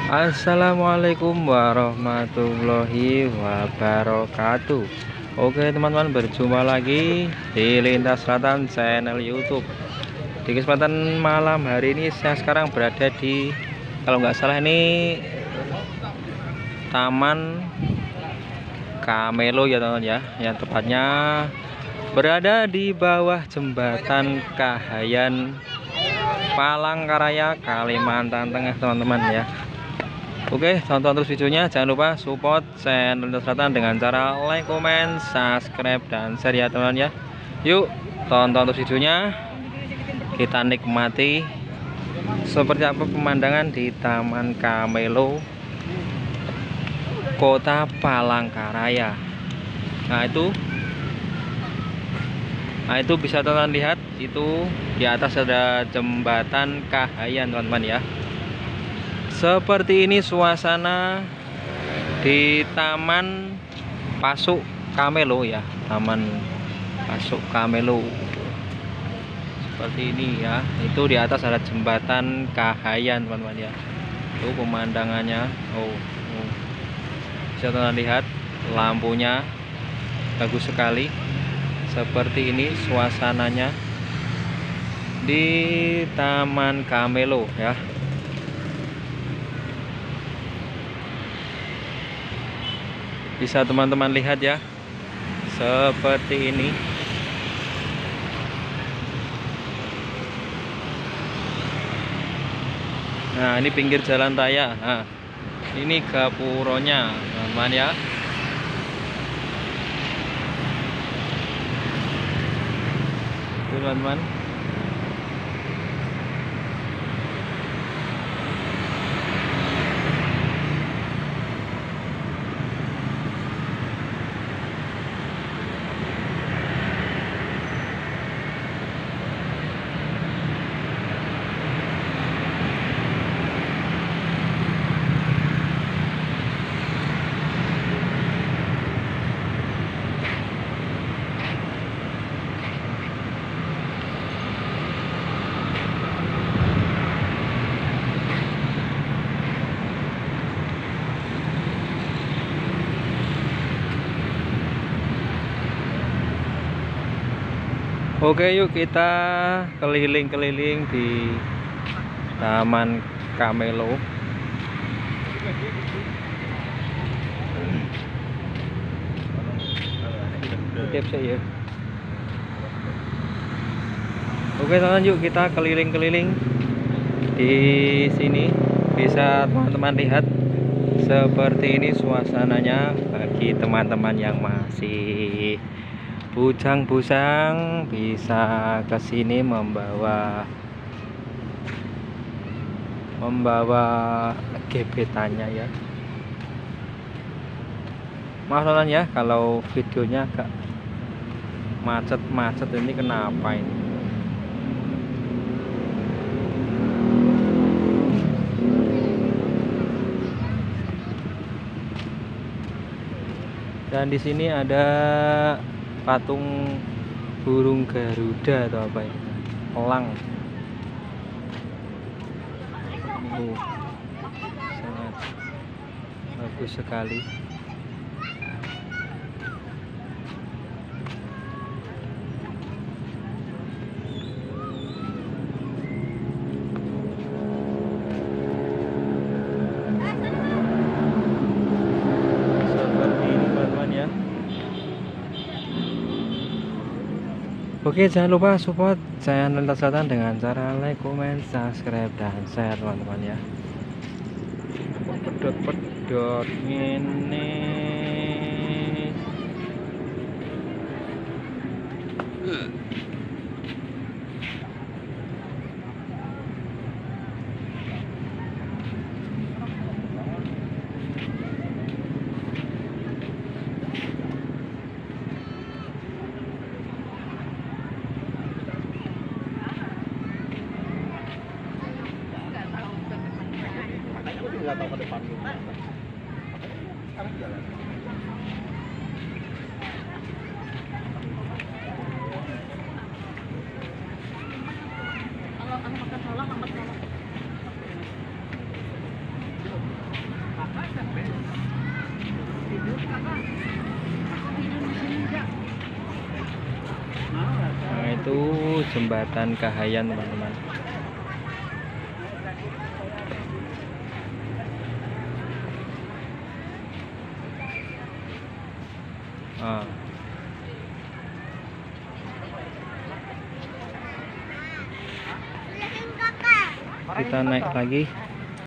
Assalamualaikum warahmatullahi wabarakatuh. Oke teman-teman, berjumpa lagi di Lintas Selatan channel YouTube. Di kesempatan malam hari ini saya sekarang berada di, kalau nggak salah ini Taman Kamelo ya teman-teman ya, yang tepatnya berada di bawah jembatan Kahayan Palangkaraya, Kalimantan Tengah teman-teman ya. Oke, tonton terus videonya. Jangan lupa support channel Lintas Selatan dengan cara like, comment, subscribe, dan share ya teman-teman ya. Yuk, tonton terus videonya. Kita nikmati seperti apa pemandangan di Taman Kamelo, Kota Palangkaraya. Nah itu bisa teman-teman lihat, itu di atas ada jembatan Kahayan teman-teman ya. Seperti ini suasana di Taman Pasuk Kamelo ya, Taman Pasuk Kamelo. Seperti ini ya. Itu di atas ada jembatan Kahayan teman-teman ya. Itu pemandangannya. Bisa teman lihat, lampunya bagus sekali. Seperti ini suasananya di Taman Kamelo ya. Bisa teman-teman lihat ya, seperti ini. Nah, ini pinggir jalan raya. Nah, ini gapuronya teman-teman ya. Itu teman-teman. Oke, yuk kita keliling-keliling di Taman Kamelo. Oke teman-teman, yuk kita keliling-keliling di sini. Bisa teman-teman lihat seperti ini suasananya. Bagi teman-teman yang masih bujang-bujang bisa ke sini membawa gebetannya ya. Maaf teman ya kalau videonya agak macet ini, kenapa ini? Dan di sini ada patung burung Garuda atau apa ya, elang. Sangat bagus sekali. Oke, jangan lupa support channel Lintas Selatan dengan cara like, comment, subscribe, dan share teman-teman ya. Pedot ini. Nggak tahu ke depan sekarang jalan. Kalau makan salah, makan salah. itu jembatan Kahayan, teman-teman. Ah. Kita naik lagi.